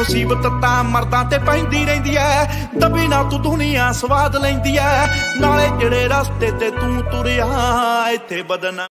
मुसीबत तां मर्दां ते पैंदी रहिंदी ऐ। दबी ना तू दुनिया स्वाद लैंदी ऐ, नाले जेड़े रस्ते ते तू तुरिया इत्थे बदना